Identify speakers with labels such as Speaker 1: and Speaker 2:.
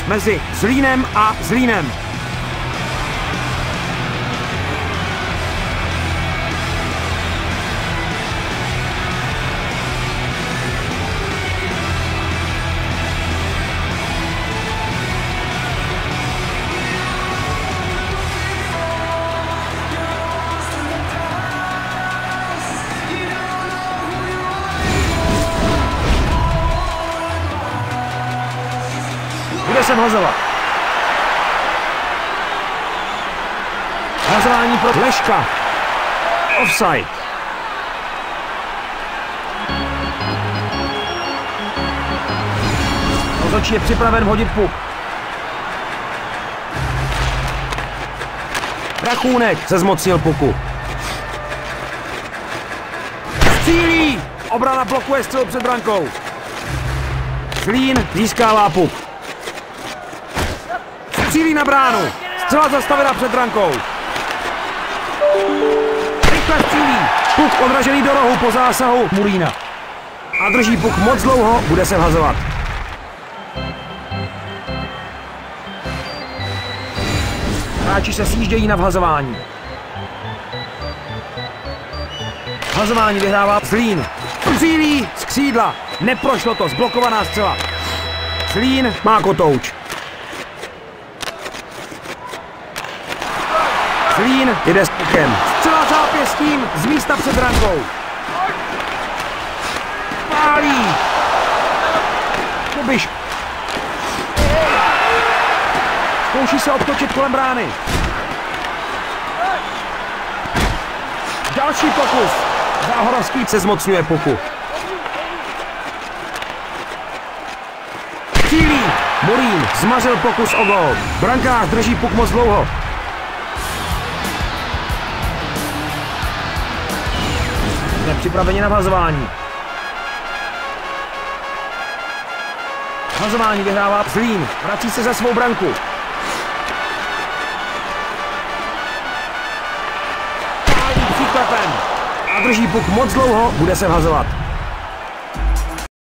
Speaker 1: mezi Zlínem a Zlínem. Bude se hazovat. Hazování pro Leška. Offside. Rozhodčí je připraven hodit puk. Rachůnek se zmocnil puku. Střílí! Obrana blokuje střelu před brankou. Zlín získává puk. Střílí na bránu. Střela zastavena před brankou. Rychle střílí. Puk odražený do rohu po zásahu Murína. A drží puk moc dlouho, bude se vhazovat. Hráči se sjíždějí na vhazování. Vhazování vyhrává Zlín. Střílí z křídla. Neprošlo to, zblokovaná střela. Zlín má kotouč. Zlín jde s pukem. Střela zápěstím z místa před brankou. Pálí. Kubiš. Zkouší se obtočit kolem brány. Další pokus. Záhorovský se zmocňuje puku. Cílí. Murín zmařil pokus o gól. Brankář drží puk moc dlouho. Připraveni na vhazování. Vhazování vyhrává Zlín. Vrací se za svou branku. Pálí příklepem. A drží puk moc dlouho, bude se vhazovat.